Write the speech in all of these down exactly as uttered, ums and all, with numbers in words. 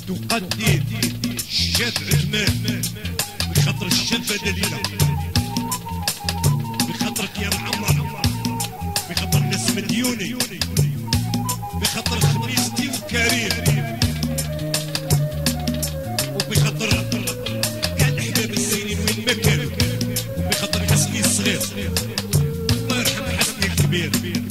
تقدم الشاب عثمان بخاطر الشابة دليلة، بخاطرك يا معمر، بخاطر الناس مديوني، بخاطر خميستي وكريم، وبخاطر كاع الأحباب الزينين وين ما كانوا، وبخاطر حسني الصغير الله يرحم حسني الكبير.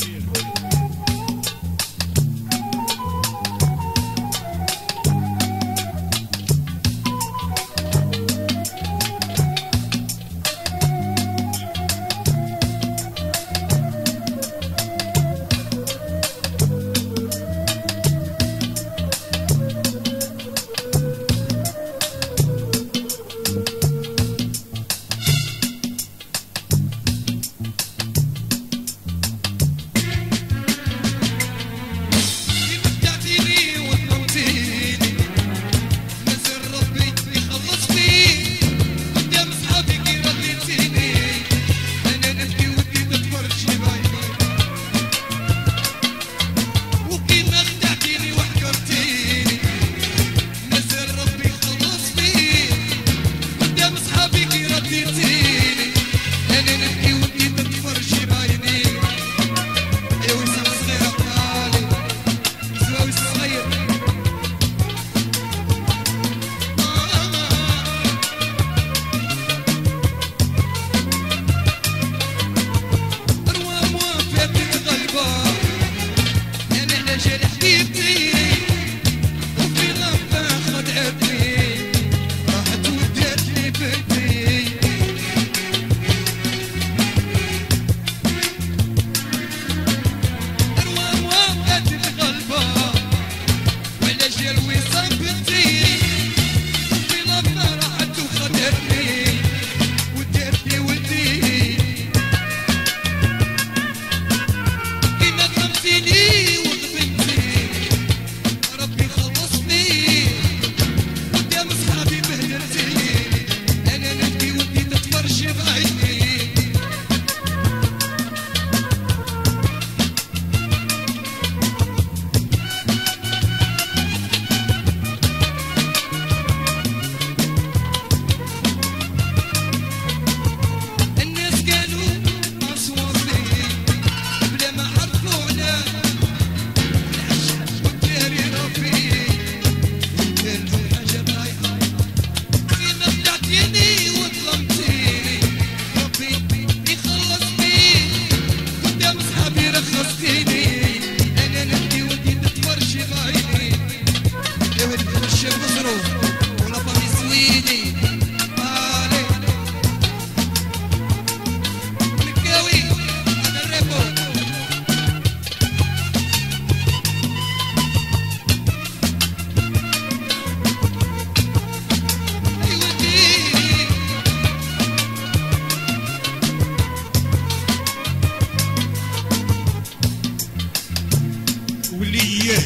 وليه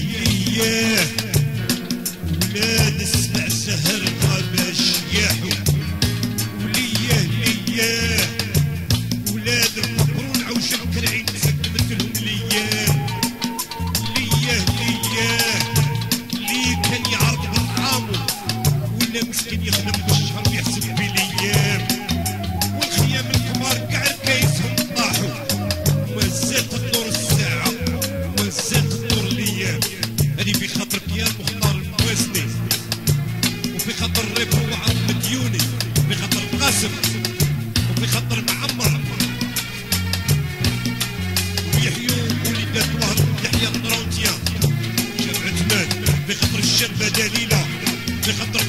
ليه ولاد اسمع سهر غابة شياحو، وليه ليه ولاد المقرون عوشة كرعين سقمت لهم لياه، ليه ليه ليه كان يعرض بطعامه ولا مسكين يخدم بالشهر يحسب بالايام، والخيام الكبار كاع ركايسهم طاحوا ومازال تدور الساعة ومازال تدور الايام. هذه بخاطرك يا مختار الموازني، وبخاطر ريبو وعظم ديوني، وبخاطر قاسم، وبخاطر معمر ويحيو وليدات وهر يحيى الطرونتيا، شاب عثمان، بخاطر الشابة دليلة، بخاطر